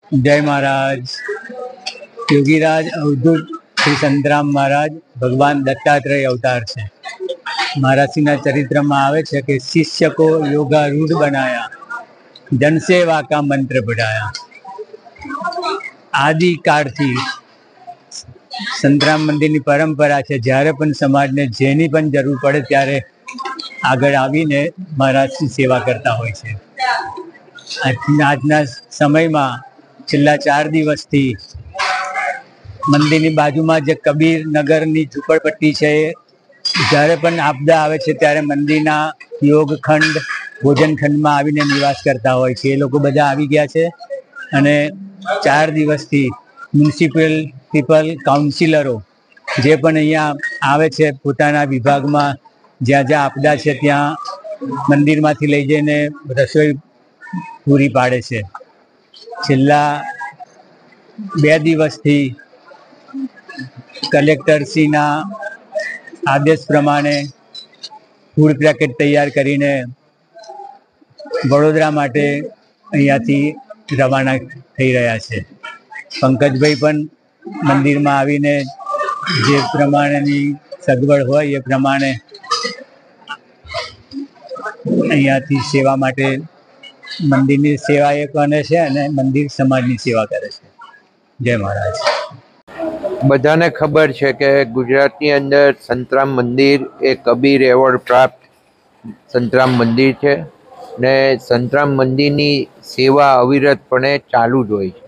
जय महाराज। योगीराज अवधूत श्री संतराम महाराज भगवान दत्तात्रेय अवतार છે। મહારાજના ચરિત્રમાં આવે છે કે શિષ્ય કો યોગારૂઢ બનાયા, જન સેવા કા મંત્ર પઢાયા। આદિકાળથી સંતરામ મંદિરની પરંપરા છે। જ્યારે પણ સમાજને જેની પણ જરૂર પડે ત્યારે આગળ આવીને મહારાજની સેવા કરતા હોય છે। આજના સમયમાં છેલ્લા 4 દિવસથી મંદિરની બાજુમાં જે કબીર નગરની ઝૂંપડપટ્ટી છે, જ્યારે પણ આપદા આવે છે ત્યારે મંદિરના યોગખંડ ભોજનખંડમાં આવીને નિવાસ કરતા હોય છે। એ લોકો બધા આવી ગયા છે અને 4 દિવસથી મ્યુનિસિપલ કાઉન્સિલરો જે પણ અહીંયા આવે છે પોતાના વિભાગમાં જ્યાં જ્યાં આપદા છે ત્યાં મંદિરમાંથી લઈ જઈને રસોઈ પૂરી પાડે છે। છેલ્લા 2 દિવસથી કલેક્ટરશ્રીના આદેશ પ્રમાણે ફૂડ પેકેટ તૈયાર કરીને વડોદરા માટે અહીંયાથી રવાના થઈ રહ્યા છે। પંકજભાઈ પણ મંદિરમાં આવીને જે પ્રમાણેની સગવડ હોય એ પ્રમાણે અહીંયાથી સેવા માટે મંદિરની સેવા એ કરે છે અને મંદિર સમાજની સેવા કરે છે। જય મહારાજ। બધાને ખબર છે કે ગુજરાતની અંદર સંતરામ મંદિર એ કબીર એવોર્ડ પ્રાપ્ત સંતરામ મંદિર છે ને સંતરામ મંદિરની સેવા અવિરતપણે ચાલુ જ હોય છે।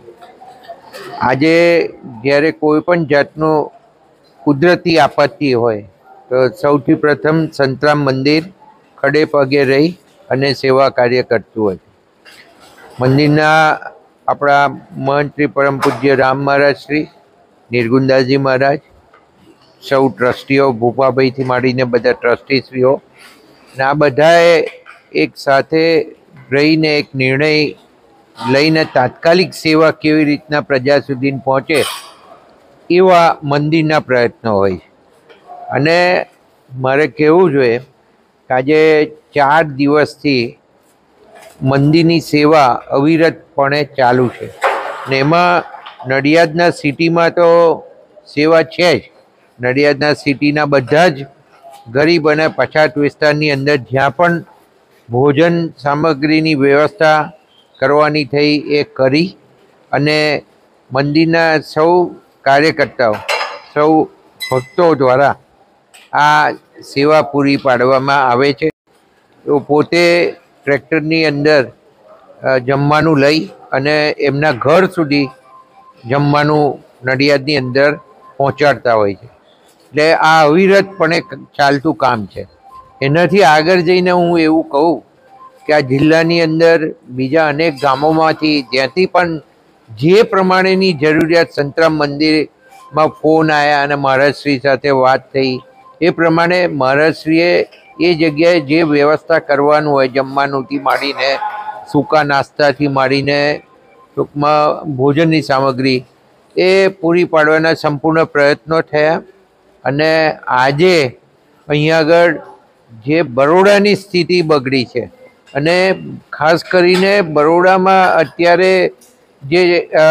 આજે જ્યારે કોઈ પણ જાતનું કુદરતી આપત્તિ હોય તો સૌથી પ્રથમ સંતરામ મંદિર ખડે પગે રહી અને સેવા કાર્ય કરતું હોય છે। મંદિરના આપણા મહંત શ્રી પરમ પૂજ્ય રામ મહારાજ શ્રી, નિર્ગુણદાસજી મહારાજ, સૌ ટ્રસ્ટીઓ ભૂપાભાઈથી માંડીને બધા ટ્રસ્ટીશ્રીઓ અને આ બધાએ એક સાથે રહીને એક નિર્ણય લઈને તાત્કાલિક સેવા કેવી રીતના પ્રજા સુધી પહોંચે એવા મંદિરના પ્રયત્નો હોય છે। અને મારે કહેવું જોઈએ કે આજે 4 દિવસથી મંદિરની સેવા અવિરતપણે ચાલુ છે ને એમાં નડિયાદના સિટીમાં તો સેવા છે જ। નડિયાદના સિટીના બધા જ ગરીબ અને પછાત વિસ્તારની અંદર જ્યાં પણ ભોજન સામગ્રીની વ્યવસ્થા કરવાની થઈ એ કરી અને મંદિરના સૌ કાર્યકર્તાઓ, સૌ ભક્તો દ્વારા આ સેવા પૂરી પાડવામાં આવે છે। તો પોતે ટ્રેક્ટરની અંદર જમવાનું લઈ અને એમના ઘર સુધી જમવાનું નડિયાદની અંદર પહોંચાડતા હોય છે। એટલે આ અવિરતપણે ચાલતું કામ છે। એનાથી આગળ જઈને હું એવું કહું કે આ જિલ્લાની અંદર બીજા અનેક ગામોમાંથી જ્યાંથી પણ જે પ્રમાણેની જરૂરિયાત સંતરામ મંદિરમાં ફોન આવ્યા અને મહારાજશ્રી સાથે વાત થઈ એ પ્રમાણે મહારાજશ્રીએ એ જગ્યાએ જે વ્યવસ્થા કરવાનું હોય જમવાનુંથી માંડીને સૂકા નાસ્તાથી માંડીને ટૂંકમાં ભોજનની સામગ્રી એ પૂરી પાડવાના સંપૂર્ણ પ્રયત્નો થયા। અને આજે અહીંયા આગળ જે બરોડાની સ્થિતિ બગડી છે અને ખાસ કરીને બરોડામાં અત્યારે જે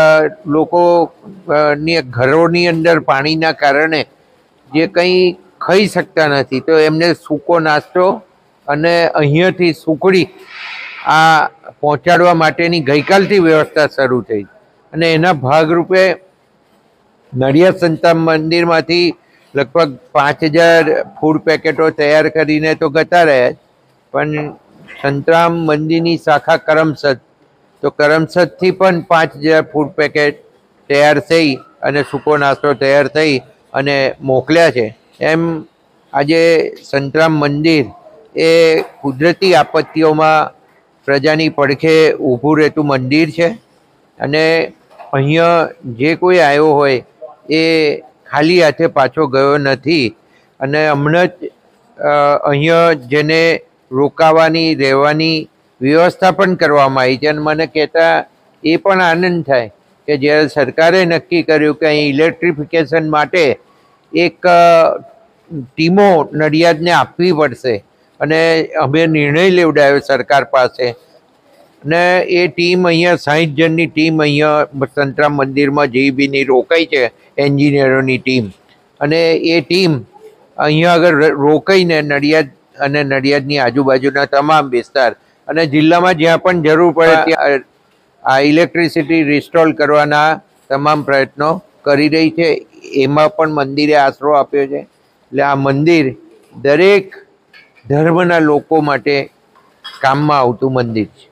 લોકોની ઘરોની અંદર પાણીના કારણે જે કંઈ ખાઈ શકતા નથી તો એમને સૂકો નાસ્તો અને અહીંયાથી સુખડી આ પહોંચાડવા માટેની ગઈકાલથી વ્યવસ્થા શરૂ થઈ અને એના ભાગરૂપે નડિયાદ સંતરામ મંદિરમાંથી લગભગ 5000 ફૂડ પેકેટો તૈયાર કરીને તો જતા રહ્યા, પણ સંતરામ મંદિરની શાખા કરમસદ તો કરમસદથી પણ 5000 ફૂડ પેકેટ તૈયાર થઈ અને સૂકો નાસ્તો તૈયાર થઈ અને મોકલ્યા છે। એમ આજે સંતરામ મંદિર એ કુદરતી આપત્તિઓમાં પ્રજાની પડખે ઊભું રહેતું મંદિર છે અને અહીંયા જે કોઈ આવ્યો હોય એ ખાલી હાથે પાછો ગયો નથી। અને હમણાં જ અહીંયા જેને રોકાવાની રહેવાની વ્યવસ્થા પણ કરવામાં આવી છે અને મને કહેતા એ પણ આનંદ થાય કે જ્યારે સરકારે નક્કી કર્યું કે અહીં ઇલેક્ટ્રિફિકેશન માટે એક ટીમો નડિયાદને આપવી પડશે અને અમે નિર્ણય લેવડાવ્યો સરકાર પાસે ને એ ટીમ અહીંયા 60 જણની ટીમ અહીંયા સંતરામ મંદિરમાં જીબીની રોકાઈ છે, એન્જિનિયરોની ટીમ. અને એ ટીમ અહીંયા આગળ રોકાઈને નડિયાદ અને નડિયાદની આજુબાજુના તમામ વિસ્તાર અને જિલ્લામાં જ્યાં પણ જરૂર પડે ત્યાં આ ઇલેક્ટ્રિસિટી રિસ્ટોર કરવાના તમામ પ્રયત્નો કરી રહી છે. એમાં પણ મંદિરે આશરો આપ્યો છે. એટલે આ મંદિર દરેક ધર્મના લોકો માટે કામમાં આવતું મંદિર છે.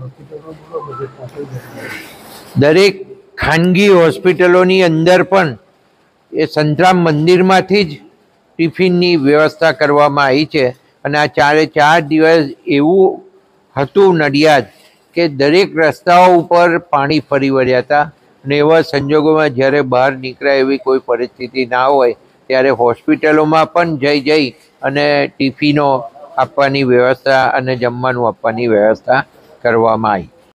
દરેક ખાનગી હોસ્પિટલોની અંદર પણ એ સંતરામ મંદિરમાંથી જ ટિફિનની વ્યવસ્થા કરવામાં આવી છે. અને આ 4 દિવસ એવું હતું નડિયાદ કે દરેક રસ્તાઓ ઉપર પાણી ફરી વળ્યા હતા. અને એવા સંજોગોમાં જ્યારે બહાર નીકળાય એવી કોઈ પરિસ્થિતિ ના હોય ત્યારે હોસ્પિટલોમાં પણ જઈ અને ટિફિનો આપવાની વ્યવસ્થા અને જમવાનું આપવાની વ્યવસ્થા કરવામાં આવી.